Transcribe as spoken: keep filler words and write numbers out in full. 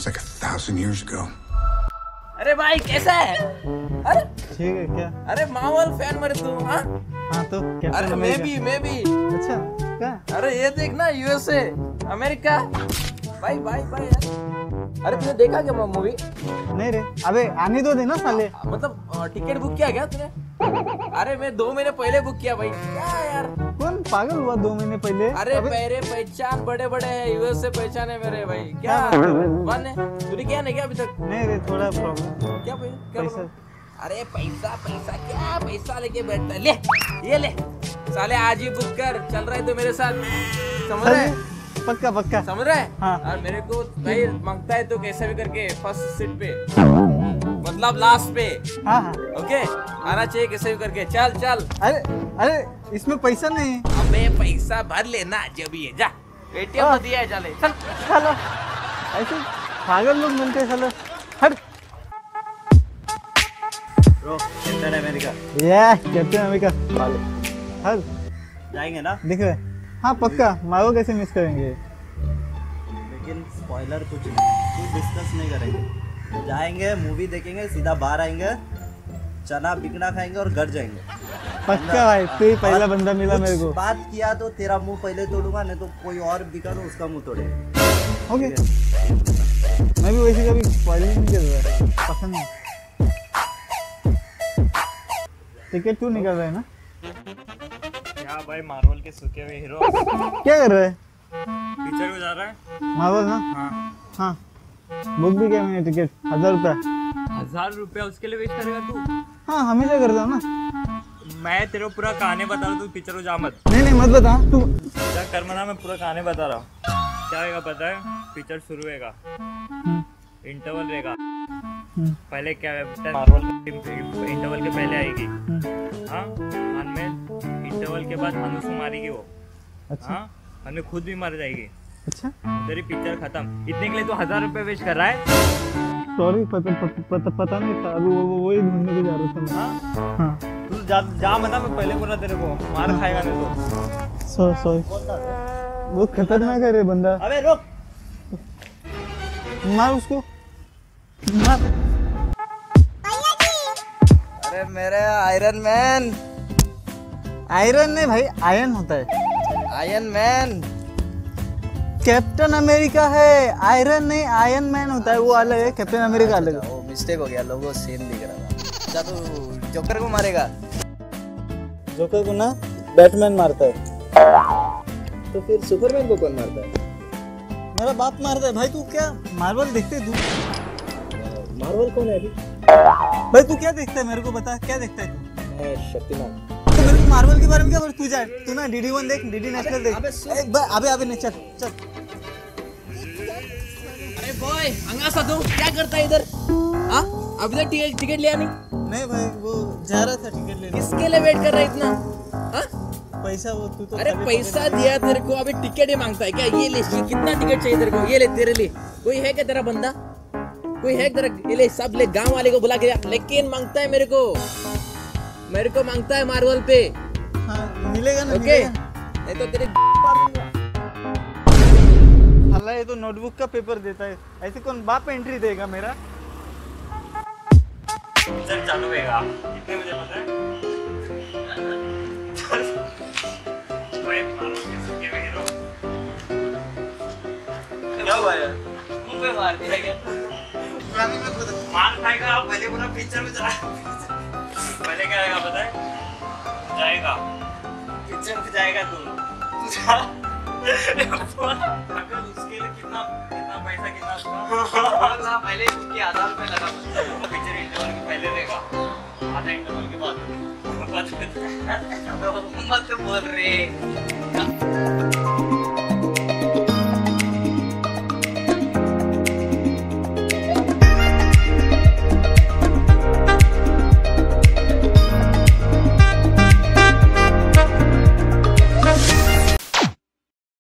like a thousand years ago. अरे भाई कैसा है? अरे ठीक है क्या? अरे मार्वल फैन मरे तू? हाँ हाँ तो अरे मैं भी मैं भी अच्छा क्या? अरे ये देखना यूएसए अमेरिका भाई भाई भाई यार। अरे तूने देखा क्या मूवी? नहीं रे, अबे आने दो देना साले। मतलब टिकट बुक किया क्या तूने? अरे मैं दो महीने पहले बुक किया भाई। क्या यार कौन पागल हुआ दो महीने पहले? अरे मेरे पहचान बड़े बड़े हैं, यूएसए पहचान है मेरे भाई। क्या वन है? तूने क्या नहीं किया अभी तक? नहीं रे, थोड़ा प्रॉब्लम। क्या भाई क्या पैसा? अरे पैसा पैसा क्या पैसा लेके बैठता है? ले ये ले साले आज ही बुक कर। चल रहा है तो मेरे साथ, समझ रहे? पक्का पक्का समझ रहा है? हाँ। और मेरे को भाई मांगता है तो कैसे भी करके फर्स्ट सीट पे, मतलब लास्ट पे। हाँ हाँ ओके आना चाहिए कैसे भी करके। चल चल। अरे अरे इसमें पैसा नहीं। अबे पैसा भर लेना जो भी है, जा एटीएम तो दिया है, चले चल। चलो ऐसे पागल लोग मिलते हैं चलो हट। ब्रो कैप्टन अमेरिका ये कैप्टन अमेरिका हट जाएंगे ना? दिख रहा है? हाँ पक्का, मारो कैसे मिस करेंगे? लेकिन स्पॉइलर कुछ नहीं, कुछ डिस्कस नहीं करेंगे। जाएंगे मूवी देखेंगे, सीधा बाहर आएंगे, चना बिकना खाएंगे और घर जाएंगे। पक्का भाई, तू ही पहला बंदा मिला मेरे को। बात किया तो तेरा मुंह पहले तोड़ूंगा, नहीं तो कोई और बिका तो उसका मुंह तोड़ेगा। ओके मैं भी वैसे कभी स्पॉइलिंग नहीं कर रहा, पसंद नहीं। टिकट तू निकल रहा है ना? क्या भाई मार्वल के सूखे हुए हीरो क्या कर रहा है? पिक्चर को जा रहा है। मार्वल ना? हाँ हाँ बुक भी किया मैंने टिकट, हजार रुपया। हजार रुपया उसके लिए वेस्ट करेगा तू? हाँ हमेशा करता हूँ ना। मैं तेरे को पूरा कहानी बता रहा हूँ, तू पिक्चर को जा मत। नहीं नहीं मत बता तू। क्या कर मना, मैं पूरा कहानी बता रहा हूँ। क्या होगा पता है? पिक्चर शुरू होगा, इंटरवल रहेगा। पहले क्या है, मार्वल इंटरवल के पहले आएगी। हाँ बाद में इंटरवल के बाद अनुष्का मारेगी वो। अच्छा हाँ हमें खुद भी मर जाएगी। अच्छा तेरी पिक्चर खत्म। इतने के लिए तो हजार रुपए वेस्ट कर रहा है। सॉरी पता पता पता, पता नहीं था, अभी वो वो वही ढूंढने को जा रहा था मैं। हाँ हाँ तू जा जा मत, मैं पहले बोला तेरे को मार खाएगा नहीं तो। सॉरी सॉरी, वो खतरनाक है रे बंदा। अबे रुक, मार उसको मार। अरे मेरे आयरन मैन। आयरन नहीं भाई, आयरन होता है। आयरन मैन कैप्टन अमेरिका है, आयरन नहीं आयरन मैन होता है, वो अलग है, कैप्टन अमेरिका अलग है। वो मिस्टेक हो गया, लोगो सेम दिख रहा था। अच्छा तू जोकर को मारेगा? जोकर को ना बैटमैन मारता है। तो फिर सुपरमैन को कौन मारता है? मेरा बाप मारता है भाई। तू क्या मार्वल देखते तू? मार्वल कौन है अभी? भाई तू क्या देखता है मेरे को बता, क्या देखता है तू? मैं शक्तिमान। तो मेरे को मार्वल के बारे में क्या बोल? तू जा तू ना डीडी वन देख, डीडी नेशनल देख। अबे सुन। अबे अबे अबे नहीं, चल चल। अरे बॉय अंगासा तू क्या करता है इधर? हाँ अभी तक टिकट टिकट लिया नहीं? नहीं भाई वो जा रहा था टिकट लेने। किसके लिए वेट कर रहा है इतना? हाँ पैसा वो तू तो अरे खाली पैसा पकड़- दिया तेरे को, अभी टिकट ही मांगता है क्या? ये ले, कितना टिकट चाहिए तेरे को? ये ले तेरे लिए। कोई है क्या तेरा बंदा? कोई है तेरा? ये ले, सब ले, गांव वाले को बुला के, लेकिन मांगता है मेरे को, मेरे को मांगता है मार्वल पे। हाँ मिलेगा ना? ओके मिलेगा। नहीं तो तेरे अल्लाह ये तो नोटबुक का पेपर देता है, ऐसे कौन बाप एंट्री देगा मेरा? पिक्चर चालू होगा कितने बजे पता है? भाई मार्वल के सूखे हुए हीरो क्या हुआ यार? मुंह पे मार दिया क्या? मार खाएगा आप पहले पूरा पिक्चर में चला। पहले क्या आएगा पता है? जाएगा पिक्चर में जाएगा तू तू जा। अगर उसके लिए कितना कितना पैसा कितना पहले उसके आधार पे लगा पिक्चर इंटरवल के पहले देगा, आधा इंटरवल के बाद मत बोल रहे।